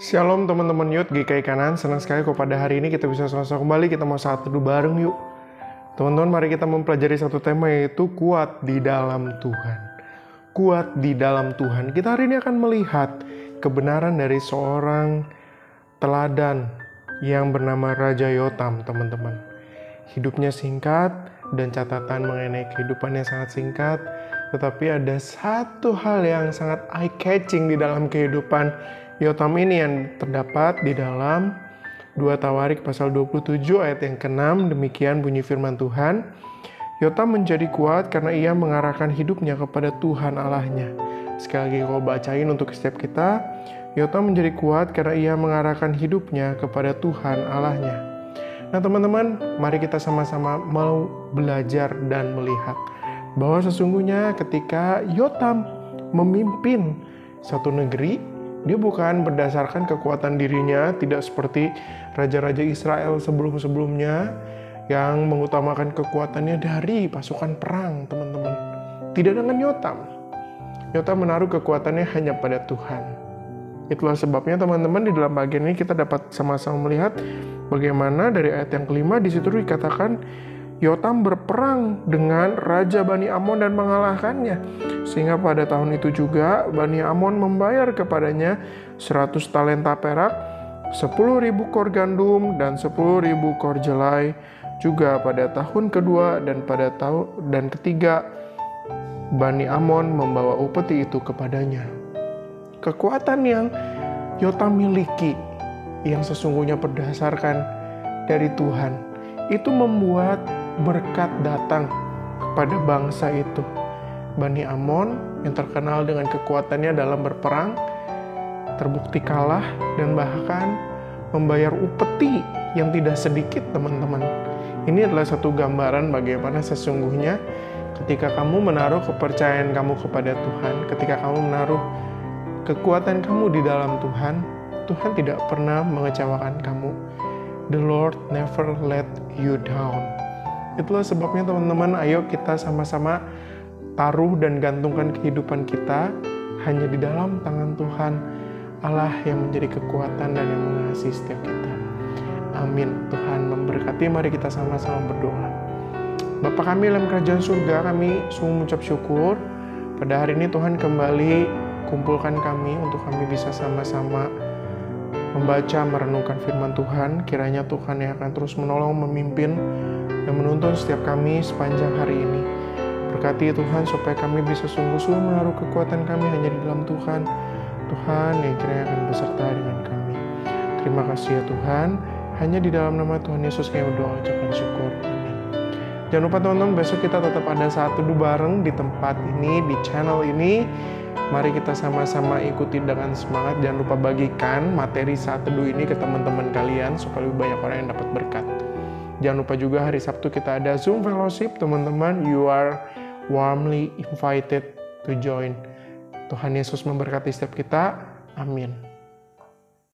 Shalom teman-teman Youth GKI Kanan, senang sekali kok pada hari ini kita bisa sama-sama kembali, kita mau saat teduh bareng yuk. Teman-teman, mari kita mempelajari satu tema, yaitu kuat di dalam Tuhan. Kuat di dalam Tuhan. Kita hari ini akan melihat kebenaran dari seorang teladan yang bernama Raja Yotam, teman-teman. Hidupnya singkat dan catatan mengenai kehidupannya sangat singkat, tetapi ada satu hal yang sangat eye-catching di dalam kehidupan Yotam ini yang terdapat di dalam 2 Tawarik pasal 27 ayat yang ke-6. Demikian bunyi firman Tuhan. Yotam menjadi kuat karena ia mengarahkan hidupnya kepada Tuhan Allahnya. Sekali lagi kau bacain untuk setiap kita. Yotam menjadi kuat karena ia mengarahkan hidupnya kepada Tuhan Allahnya. Nah teman-teman, mari kita sama-sama mau belajar dan melihat bahwa sesungguhnya ketika Yotam memimpin satu negeri, dia bukan berdasarkan kekuatan dirinya, tidak seperti raja-raja Israel sebelum-sebelumnya yang mengutamakan kekuatannya dari pasukan perang, teman-teman. Tidak dengan Yotam. Yotam menaruh kekuatannya hanya pada Tuhan. Itulah sebabnya teman-teman, di dalam bagian ini kita dapat sama-sama melihat bagaimana dari ayat yang kelima di situ dikatakan Yotam berperang dengan Raja Bani Amon dan mengalahkannya. Sehingga pada tahun itu juga Bani Amon membayar kepadanya 100 talenta perak, 10.000 kor gandum, dan 10.000 kor jelai. Juga pada tahun kedua dan pada tahun ketiga Bani Amon membawa upeti itu kepadanya. Kekuatan yang Yotam miliki yang sesungguhnya berdasarkan dari Tuhan itu membuat berkat datang kepada bangsa itu. Bani Amon yang terkenal dengan kekuatannya dalam berperang terbukti kalah dan bahkan membayar upeti yang tidak sedikit, teman-teman. Ini adalah satu gambaran bagaimana sesungguhnya ketika kamu menaruh kepercayaan kamu kepada Tuhan, ketika kamu menaruh kekuatan kamu di dalam Tuhan, Tuhan tidak pernah mengecewakan kamu. The Lord never let you down. Itulah sebabnya teman-teman, ayo kita sama-sama taruh dan gantungkan kehidupan kita hanya di dalam tangan Tuhan Allah yang menjadi kekuatan dan yang mengasihi setiap kita. Amin. Tuhan memberkati. Mari kita sama-sama berdoa. Bapa kami dalam kerajaan surga, kami sungguh mengucap syukur pada hari ini Tuhan kembali kumpulkan kami untuk kami bisa sama-sama membaca, merenungkan firman Tuhan. Kiranya Tuhan yang akan terus menolong, memimpin, dan menuntun setiap kami sepanjang hari ini. Berkati Tuhan supaya kami bisa sungguh-sungguh menaruh kekuatan kami hanya di dalam Tuhan. Tuhan yang kiranya akan beserta dengan kami. Terima kasih ya Tuhan. Hanya di dalam nama Tuhan Yesus kami berdoa, ucapkan syukur. Amin. Jangan lupa teman-teman, besok kita tetap ada saat teduh bareng di tempat ini, di channel ini. Mari kita sama-sama ikuti dengan semangat. Jangan lupa bagikan materi saat teduh ini ke teman-teman kalian supaya lebih banyak orang yang dapat berkat. Jangan lupa juga hari Sabtu kita ada Zoom Fellowship, teman-teman. You are warmly invited to join. Tuhan Yesus memberkati setiap kita. Amin.